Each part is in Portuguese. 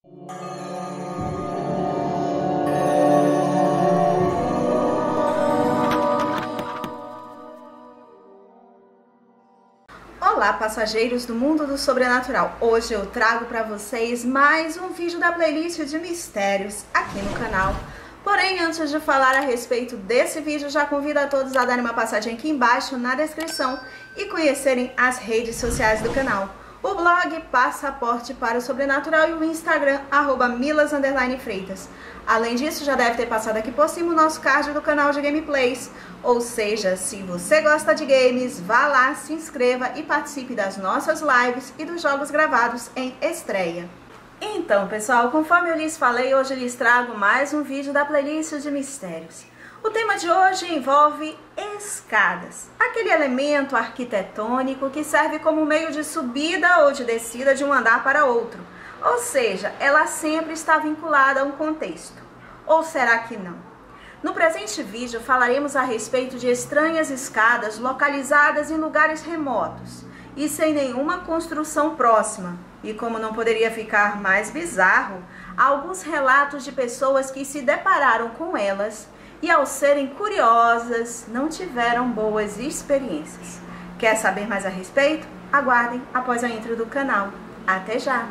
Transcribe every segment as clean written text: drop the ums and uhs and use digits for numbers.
Olá, passageiros do mundo do sobrenatural. Hoje eu trago para vocês mais um vídeo da playlist de mistérios aqui no canal. Porém, antes de falar a respeito desse vídeo, já convido a todos a darem uma passadinha aqui embaixo na descrição e conhecerem as redes sociais do canal. O blog Passaporte para o Sobrenatural e o Instagram @milas_freitas. Além disso, já deve ter passado aqui por cima o nosso card do canal de gameplays. Ou seja, se você gosta de games, vá lá, se inscreva e participe das nossas lives e dos jogos gravados em estreia. Então, pessoal, conforme eu lhes falei, hoje eu lhes trago mais um vídeo da playlist de mistérios. O tema de hoje envolve escadas, aquele elemento arquitetônico que serve como meio de subida ou de descida de um andar para outro. Ou seja, ela sempre está vinculada a um contexto. Ou será que não? No presente vídeo falaremos a respeito de estranhas escadas localizadas em lugares remotos e sem nenhuma construção próxima. E como não poderia ficar mais bizarro, há alguns relatos de pessoas que se depararam com elas e, ao serem curiosas, não tiveram boas experiências. Quer saber mais a respeito? Aguardem após a intro do canal. Até já!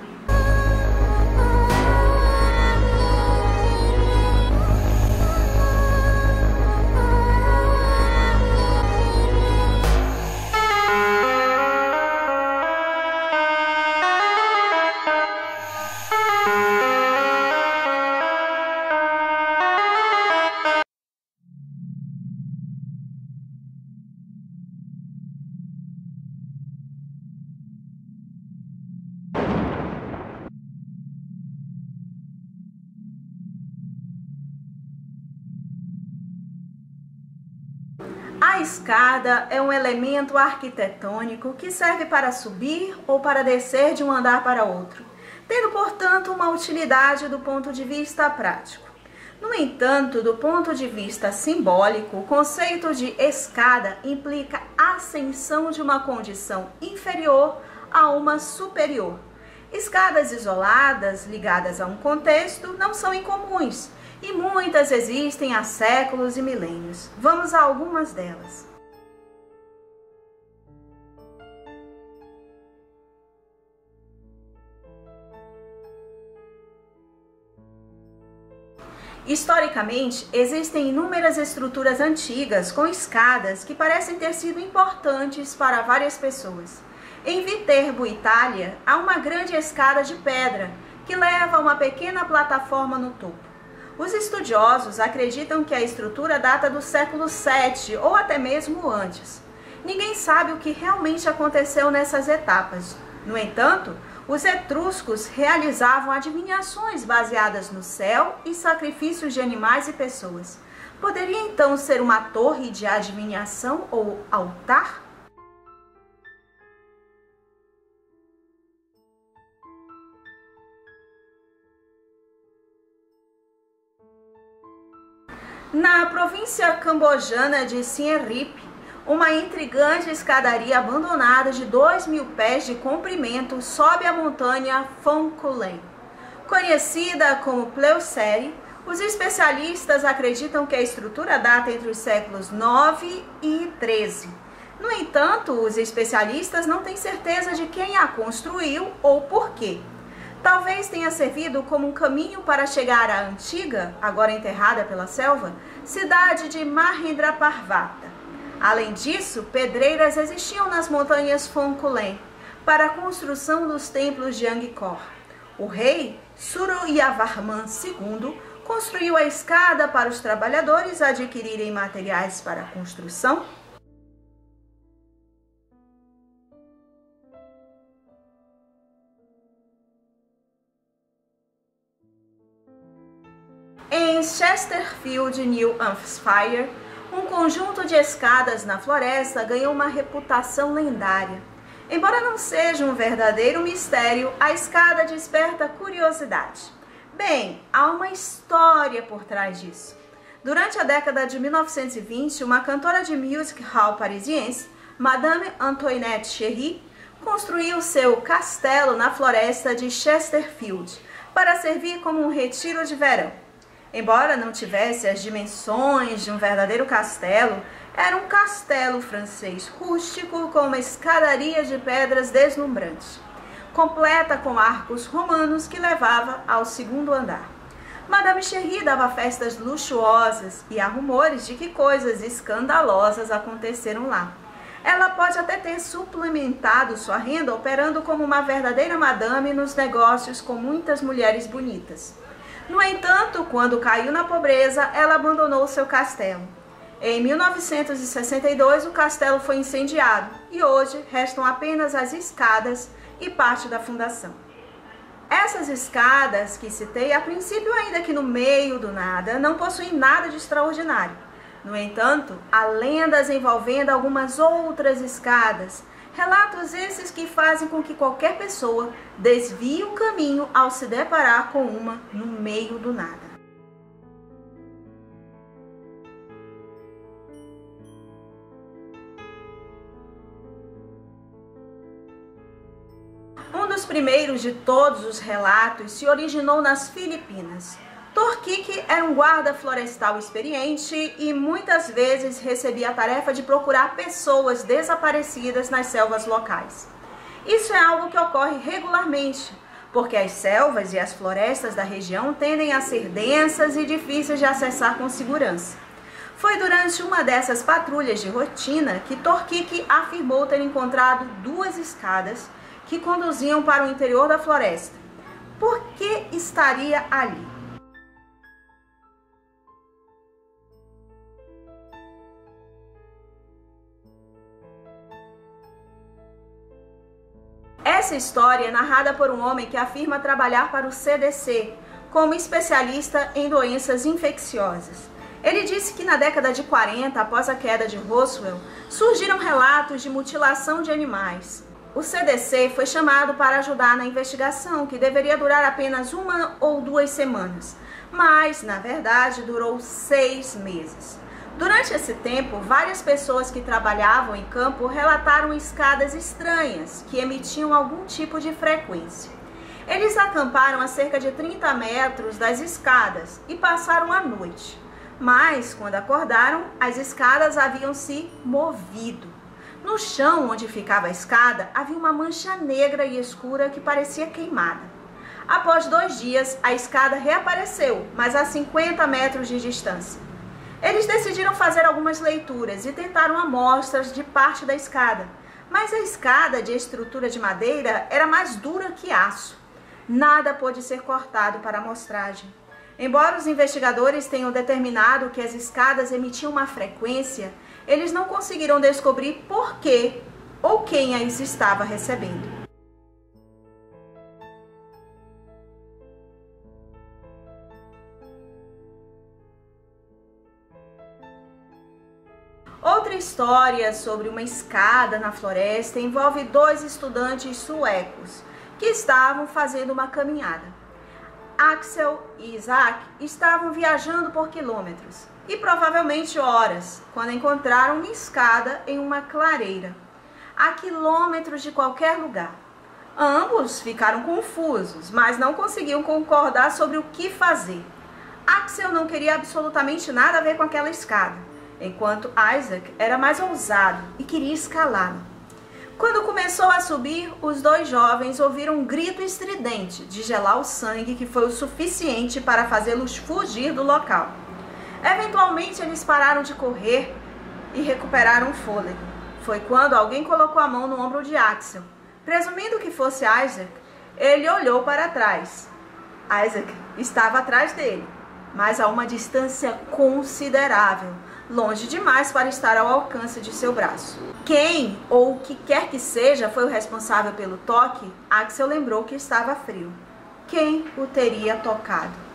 A escada é um elemento arquitetônico que serve para subir ou para descer de um andar para outro, tendo, portanto, uma utilidade do ponto de vista prático. No entanto, do ponto de vista simbólico, o conceito de escada implica a ascensão de uma condição inferior a uma superior. Escadas isoladas, ligadas a um contexto, não são incomuns, e muitas existem há séculos e milênios. Vamos a algumas delas. Historicamente, existem inúmeras estruturas antigas com escadas que parecem ter sido importantes para várias pessoas. Em Viterbo, Itália, há uma grande escada de pedra que leva a uma pequena plataforma no topo. Os estudiosos acreditam que a estrutura data do século VII ou até mesmo antes. Ninguém sabe o que realmente aconteceu nessas etapas. No entanto, os etruscos realizavam adivinhações baseadas no céu e sacrifícios de animais e pessoas. Poderia então ser uma torre de adivinhação ou altar? Na província cambojana de Siem Reap, uma intrigante escadaria abandonada de 2.000 pés de comprimento sobe a montanha Phong Kulen. Conhecida como Pleucere, os especialistas acreditam que a estrutura data entre os séculos 9 e 13. No entanto, os especialistas não têm certeza de quem a construiu ou por quê. Talvez tenha servido como um caminho para chegar à antiga, agora enterrada pela selva, cidade de Mahendraparvata. Além disso, pedreiras existiam nas montanhas Phong Kulen para a construção dos templos de Angkor. O rei Suryavarman II construiu a escada para os trabalhadores adquirirem materiais para a construção. Em Chesterfield, New Hampshire, um conjunto de escadas na floresta ganhou uma reputação lendária. Embora não seja um verdadeiro mistério, a escada desperta curiosidade. Bem, há uma história por trás disso. Durante a década de 1920, uma cantora de music hall parisiense, Madame Antoinette Cherry, construiu seu castelo na floresta de Chesterfield, para servir como um retiro de verão. Embora não tivesse as dimensões de um verdadeiro castelo, era um castelo francês rústico com uma escadaria de pedras deslumbrante, completa com arcos romanos que levava ao segundo andar. Madame Chery dava festas luxuosas e há rumores de que coisas escandalosas aconteceram lá. Ela pode até ter suplementado sua renda operando como uma verdadeira madame nos negócios com muitas mulheres bonitas. No entanto, quando caiu na pobreza, ela abandonou seu castelo. Em 1962, o castelo foi incendiado e hoje restam apenas as escadas e parte da fundação. Essas escadas que citei, a princípio ainda que no meio do nada, não possuem nada de extraordinário. No entanto, há lendas envolvendo algumas outras escadas, relatos esses que fazem com que qualquer pessoa desvie o caminho ao se deparar com uma no meio do nada. Um dos primeiros de todos os relatos se originou nas Filipinas. Torquique era um guarda florestal experiente e muitas vezes recebia a tarefa de procurar pessoas desaparecidas nas selvas locais. Isso é algo que ocorre regularmente, porque as selvas e as florestas da região tendem a ser densas e difíceis de acessar com segurança. Foi durante uma dessas patrulhas de rotina que Torquique afirmou ter encontrado 2 escadas que conduziam para o interior da floresta. Por que estaria ali? Essa história é narrada por um homem que afirma trabalhar para o CDC, como especialista em doenças infecciosas. Ele disse que na década de 40, após a queda de Roswell, surgiram relatos de mutilação de animais. O CDC foi chamado para ajudar na investigação, que deveria durar apenas 1 ou 2 semanas, mas, na verdade, durou 6 meses. Durante esse tempo, várias pessoas que trabalhavam em campo relataram escadas estranhas que emitiam algum tipo de frequência. Eles acamparam a cerca de 30 metros das escadas e passaram a noite. Mas, quando acordaram, as escadas haviam se movido. No chão onde ficava a escada, havia uma mancha negra e escura que parecia queimada. Após 2 dias, a escada reapareceu, mas a 50 metros de distância. Eles decidiram fazer algumas leituras e tentaram amostras de parte da escada, mas a escada de estrutura de madeira era mais dura que aço. Nada pôde ser cortado para a amostragem. Embora os investigadores tenham determinado que as escadas emitiam uma frequência, eles não conseguiram descobrir por que ou quem as estava recebendo. Outra história sobre uma escada na floresta envolve 2 estudantes suecos que estavam fazendo uma caminhada. Axel e Isaac estavam viajando por quilômetros e provavelmente horas quando encontraram uma escada em uma clareira, a quilômetros de qualquer lugar. Ambos ficaram confusos, mas não conseguiam concordar sobre o que fazer. Axel não queria absolutamente nada a ver com aquela escada, enquanto Isaac era mais ousado e queria escalá-la. Quando começou a subir, os 2 jovens ouviram um grito estridente de gelar o sangue que foi o suficiente para fazê-los fugir do local. Eventualmente, eles pararam de correr e recuperaram o fôlego. Foi quando alguém colocou a mão no ombro de Axel. Presumindo que fosse Isaac, ele olhou para trás. Isaac estava atrás dele, mas a uma distância considerável, longe demais para estar ao alcance de seu braço. Quem ou o que quer que seja foi o responsável pelo toque, Axel lembrou que estava frio. Quem o teria tocado?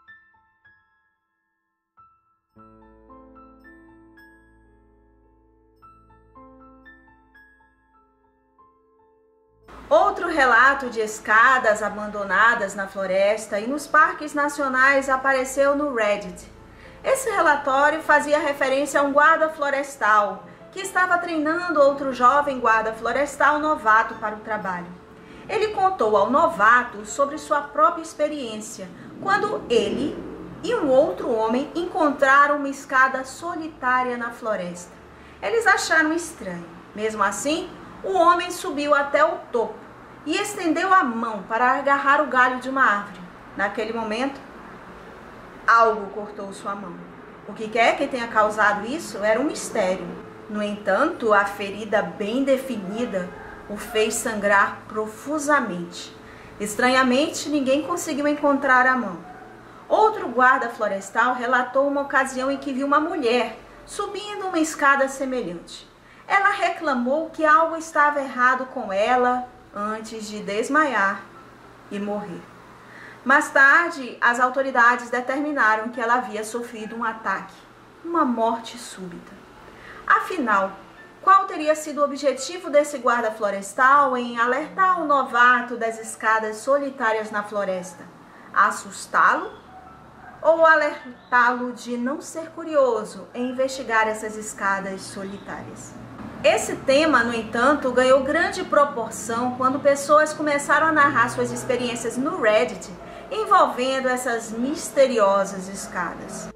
Outro relato de escadas abandonadas na floresta e nos parques nacionais apareceu no Reddit. Esse relatório fazia referência a um guarda florestal que estava treinando outro jovem guarda florestal novato para o trabalho. Ele contou ao novato sobre sua própria experiência, quando ele e um outro homem encontraram uma escada solitária na floresta. Eles acharam estranho. Mesmo assim, o homem subiu até o topo e estendeu a mão para agarrar o galho de uma árvore. Naquele momento, algo cortou sua mão. O que quer que tenha causado isso era um mistério. No entanto, a ferida bem definida o fez sangrar profusamente. Estranhamente, ninguém conseguiu encontrar a mão. Outro guarda florestal relatou uma ocasião em que viu uma mulher subindo uma escada semelhante. Ela reclamou que algo estava errado com ela antes de desmaiar e morrer. Mais tarde, as autoridades determinaram que ela havia sofrido um ataque, uma morte súbita. Afinal, qual teria sido o objetivo desse guarda florestal em alertar o novato das escadas solitárias na floresta? Assustá-lo ou alertá-lo de não ser curioso em investigar essas escadas solitárias? Esse tema, no entanto, ganhou grande proporção quando pessoas começaram a narrar suas experiências no Reddit envolvendo essas misteriosas escadas.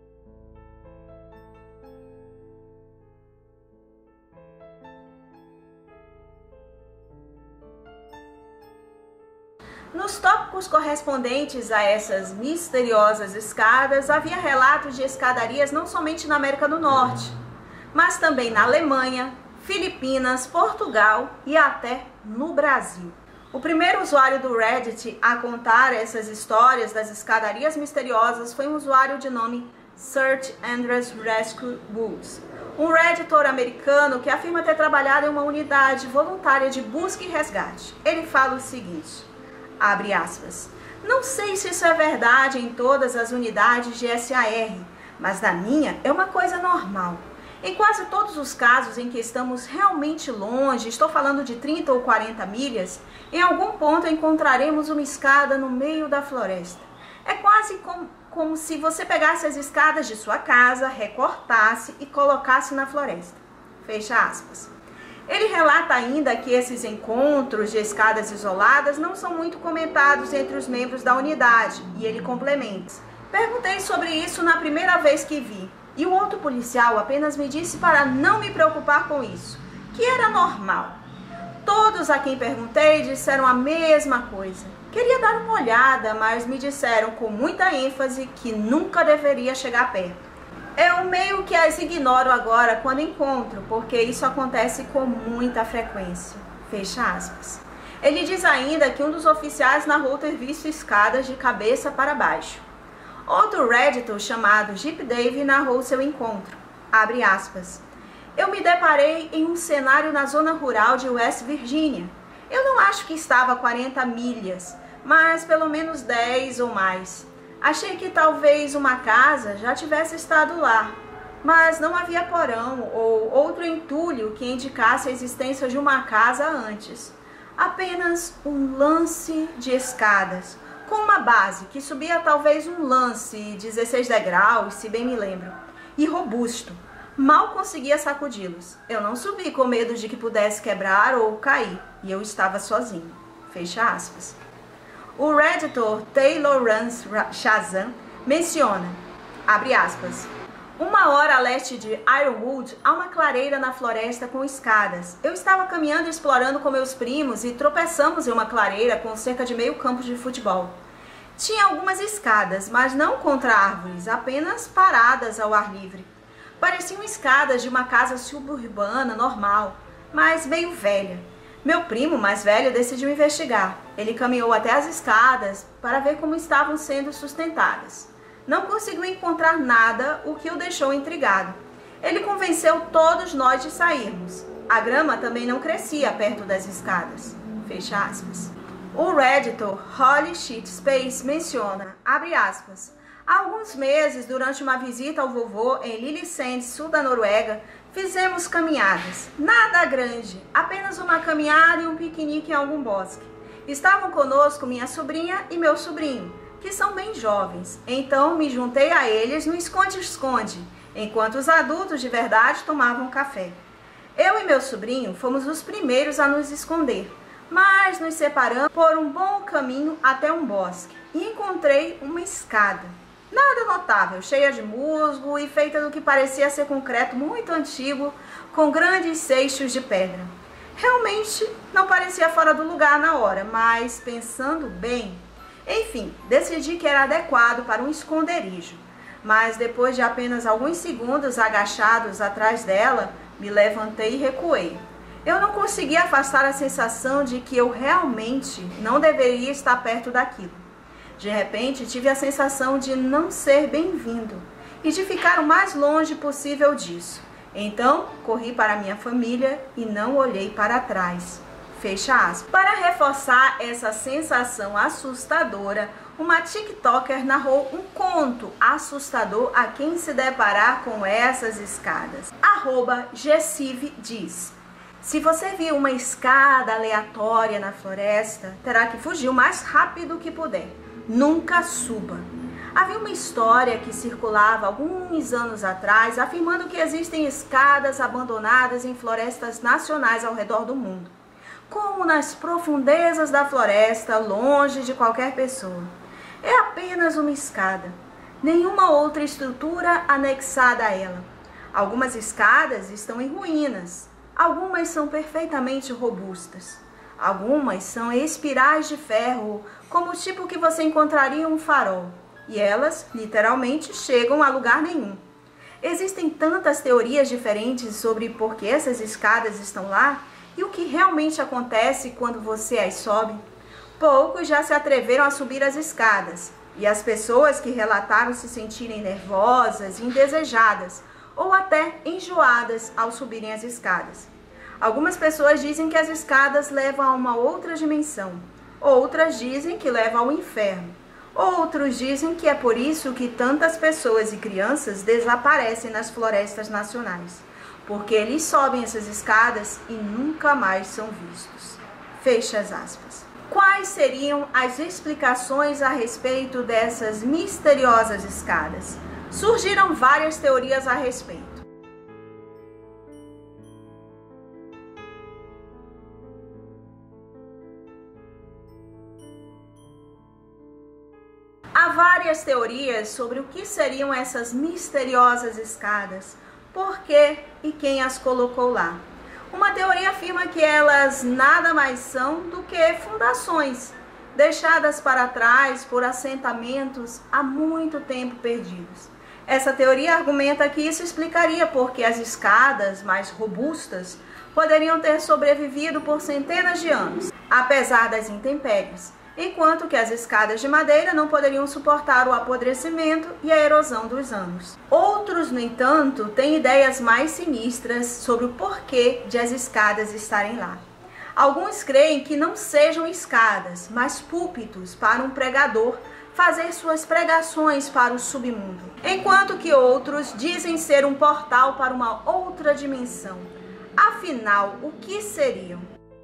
Nos tópicos correspondentes a essas misteriosas escadas, havia relatos de escadarias não somente na América do Norte, mas também na Alemanha, Filipinas, Portugal e até no Brasil. O primeiro usuário do Reddit a contar essas histórias das escadarias misteriosas foi um usuário de nome Search Andrews Rescue Woods, um redditor americano que afirma ter trabalhado em uma unidade voluntária de busca e resgate. Ele fala o seguinte, abre aspas, não sei se isso é verdade em todas as unidades de SAR, mas na minha é uma coisa normal. Em quase todos os casos em que estamos realmente longe, estou falando de 30 ou 40 milhas, em algum ponto encontraremos uma escada no meio da floresta. É quase como se você pegasse as escadas de sua casa, recortasse e colocasse na floresta. Fecha aspas. Ele relata ainda que esses encontros de escadas isoladas não são muito comentados entre os membros da unidade, e ele complementa. Perguntei sobre isso na primeira vez que vi, e o outro policial apenas me disse para não me preocupar com isso, que era normal. Todos a quem perguntei disseram a mesma coisa. Queria dar uma olhada, mas me disseram com muita ênfase que nunca deveria chegar perto. Eu meio que as ignoro agora quando encontro, porque isso acontece com muita frequência. Fecha aspas. Ele diz ainda que um dos oficiais narrou ter visto escadas de cabeça para baixo. Outro redditor chamado Jeep Dave narrou seu encontro. Abre aspas. Eu me deparei em um cenário na zona rural de West Virginia. Eu não acho que estava a 40 milhas, mas pelo menos 10 ou mais. Achei que talvez uma casa já tivesse estado lá, mas não havia porão ou outro entulho que indicasse a existência de uma casa antes. Apenas um lance de escadas, com uma base que subia talvez um lance 16 degraus, se bem me lembro, e robusto. Mal conseguia sacudi-los. Eu não subi com medo de que pudesse quebrar ou cair, e eu estava sozinho. Fecha aspas. O redditor Taylor Rance Shazam menciona, abre aspas, 1 hora a leste de Ironwood há uma clareira na floresta com escadas. Eu estava caminhando e explorando com meus primos e tropeçamos em uma clareira com cerca de meio campo de futebol. Tinha algumas escadas, mas não contra árvores, apenas paradas ao ar livre. Pareciam escadas de uma casa suburbana normal, mas meio velha. Meu primo mais velho decidiu investigar. Ele caminhou até as escadas para ver como estavam sendo sustentadas. Não conseguiu encontrar nada, o que o deixou intrigado. Ele convenceu todos nós de sairmos. A grama também não crescia perto das escadas. Fecha aspas. O redditor Holly Shit Space menciona, abre aspas, há alguns meses, durante uma visita ao vovô em Lillesand, sul da Noruega, fizemos caminhadas. Nada grande, apenas uma caminhada e um piquenique em algum bosque. Estavam conosco minha sobrinha e meu sobrinho, que são bem jovens. Então me juntei a eles no esconde-esconde, enquanto os adultos de verdade tomavam café. Eu e meu sobrinho fomos os primeiros a nos esconder, mas nos separamos por um bom caminho até um bosque e encontrei uma escada. Nada notável, cheia de musgo e feita do que parecia ser concreto muito antigo, com grandes seixos de pedra. Realmente não parecia fora do lugar na hora, mas pensando bem, enfim, decidi que era adequado para um esconderijo. Mas depois de apenas alguns segundos agachados atrás dela, me levantei e recuei. Eu não conseguia afastar a sensação de que eu realmente não deveria estar perto daquilo. De repente, tive a sensação de não ser bem-vindo e de ficar o mais longe possível disso. Então, corri para minha família e não olhei para trás. Fecha aspas. Para reforçar essa sensação assustadora, uma TikToker narrou um conto assustador a quem se deparar com essas escadas. @Gessive diz: se você viu uma escada aleatória na floresta, terá que fugir o mais rápido que puder. Nunca suba. Havia uma história que circulava alguns anos atrás, afirmando que existem escadas abandonadas em florestas nacionais ao redor do mundo, como nas profundezas da floresta, longe de qualquer pessoa. É apenas uma escada, nenhuma outra estrutura anexada a ela. Algumas escadas estão em ruínas, algumas são perfeitamente robustas. Algumas são espirais de ferro, como o tipo que você encontraria em um farol. E elas, literalmente, chegam a lugar nenhum. Existem tantas teorias diferentes sobre por que essas escadas estão lá e o que realmente acontece quando você as sobe. Poucos já se atreveram a subir as escadas, e as pessoas que relataram se sentirem nervosas, indesejadas ou até enjoadas ao subirem as escadas. Algumas pessoas dizem que as escadas levam a uma outra dimensão, outras dizem que levam ao inferno. Outros dizem que é por isso que tantas pessoas e crianças desaparecem nas florestas nacionais, porque eles sobem essas escadas e nunca mais são vistos. Fecha as aspas. Quais seriam as explicações a respeito dessas misteriosas escadas? Surgiram várias teorias a respeito. Há várias teorias sobre o que seriam essas misteriosas escadas, por que e quem as colocou lá. Uma teoria afirma que elas nada mais são do que fundações, deixadas para trás por assentamentos há muito tempo perdidos. Essa teoria argumenta que isso explicaria porque as escadas mais robustas poderiam ter sobrevivido por centenas de anos, apesar das intempéries, enquanto que as escadas de madeira não poderiam suportar o apodrecimento e a erosão dos anos. Outros, no entanto, têm ideias mais sinistras sobre o porquê de as escadas estarem lá. Alguns creem que não sejam escadas, mas púlpitos para um pregador fazer suas pregações para o submundo, enquanto que outros dizem ser um portal para uma outra dimensão. Afinal, o que seriam?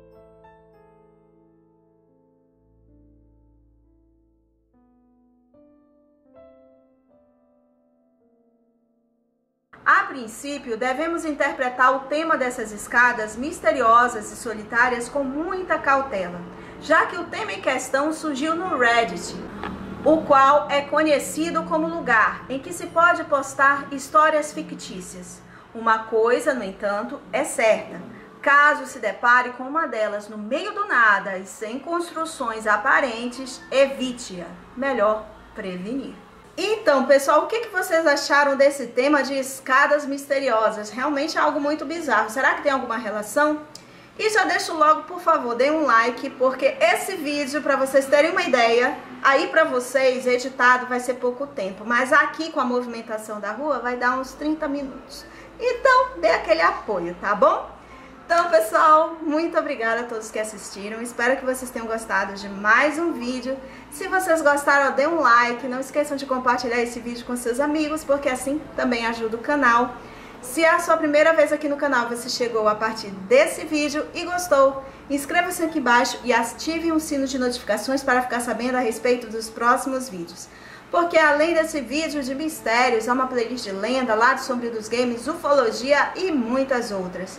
A princípio, devemos interpretar o tema dessas escadas misteriosas e solitárias com muita cautela, já que o tema em questão surgiu no Reddit, o qual é conhecido como lugar em que se pode postar histórias fictícias. Uma coisa, no entanto, é certa: caso se depare com uma delas no meio do nada e sem construções aparentes, evite-a. Melhor prevenir. Então, pessoal, o que vocês acharam desse tema de escadas misteriosas? Realmente é algo muito bizarro. Será que tem alguma relação? E já deixo logo, por favor, dê um like, porque esse vídeo, para vocês terem uma ideia, aí para vocês, editado, vai ser pouco tempo. Mas aqui, com a movimentação da rua, vai dar uns 30 minutos. Então, dê aquele apoio, tá bom? Então, pessoal, muito obrigada a todos que assistiram. Espero que vocês tenham gostado de mais um vídeo. Se vocês gostaram, dê um like. Não esqueçam de compartilhar esse vídeo com seus amigos, porque assim também ajuda o canal. Se é a sua primeira vez aqui no canal, você chegou a partir desse vídeo e gostou, inscreva-se aqui embaixo e ative o sino de notificações para ficar sabendo a respeito dos próximos vídeos. Porque além desse vídeo de mistérios, há uma playlist de lenda, Lado Sombrio dos Games, ufologia e muitas outras.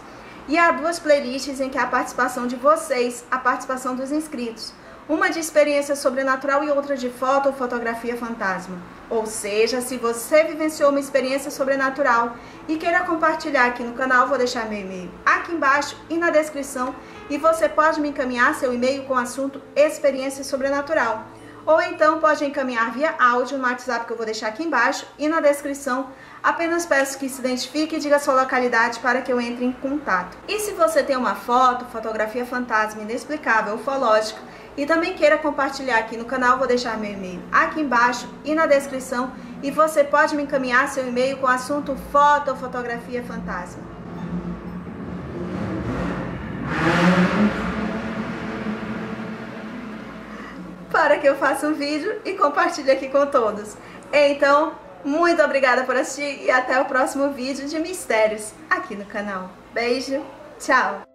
E há duas playlists em que há a participação de vocês, a participação dos inscritos. Uma de experiência sobrenatural e outra de foto ou fotografia fantasma. Ou seja, se você vivenciou uma experiência sobrenatural e queira compartilhar aqui no canal, vou deixar meu e-mail aqui embaixo e na descrição. E você pode me encaminhar seu e-mail com o assunto experiência sobrenatural. Ou então pode encaminhar via áudio no WhatsApp que eu vou deixar aqui embaixo e na descrição. Apenas peço que se identifique e diga a sua localidade para que eu entre em contato. E se você tem uma foto, fotografia fantasma inexplicável, ufológica, e também queira compartilhar aqui no canal, vou deixar meu e-mail aqui embaixo e na descrição. E você pode me encaminhar seu e-mail com o assunto foto ou fotografia fantasma. Para que eu faça um vídeo e compartilhe aqui com todos. Então, muito obrigada por assistir e até o próximo vídeo de mistérios aqui no canal. Beijo, tchau!